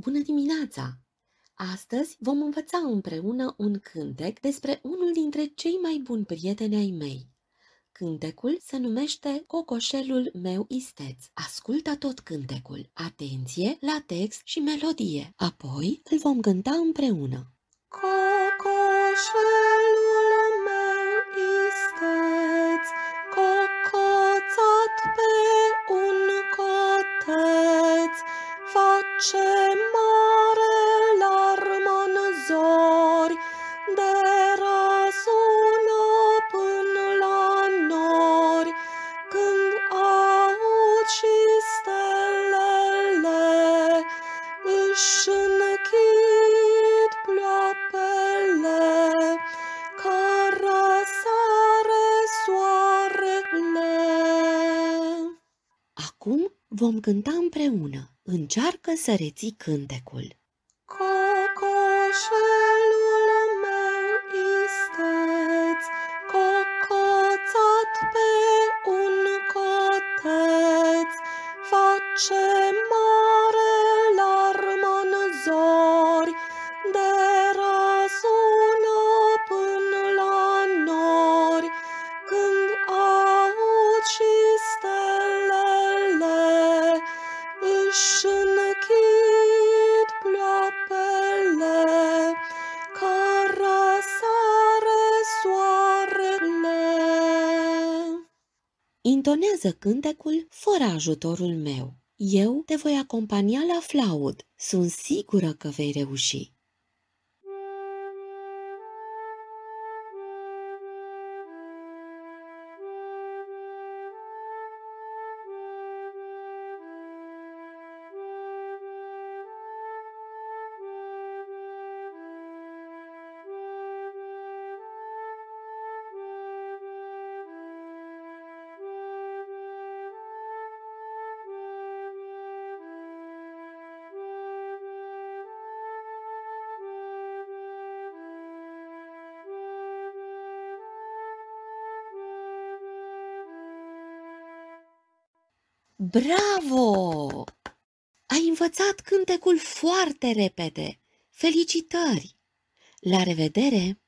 Bună dimineața! Astăzi vom învăța împreună un cântec despre unul dintre cei mai buni prieteni ai mei. Cântecul se numește Cocoșelul meu isteț. Ascultă tot cântecul. Atenție la text și melodie. Apoi îl vom cânta împreună. Cocoșelul meu isteț, cocoțat pe un coteț, face mare larmă în zori, de răsună până la nori, când aud și stelele își închid ploapele, că răsare soarele. Acum vom cânta împreună. Încearcă să reții cântecul. Cocoșelul meu isteț, cocoțat pe un coteț, face mare larmă în zori, de răsună până la nori, când aud și stelele își închid ploapele, că răsare soarele. Intonează cântecul fără ajutorul meu. Eu te voi acompania la flaut. Sunt sigură că vei reuși. Bravo! Ai învățat cântecul foarte repede! Felicitări! La revedere!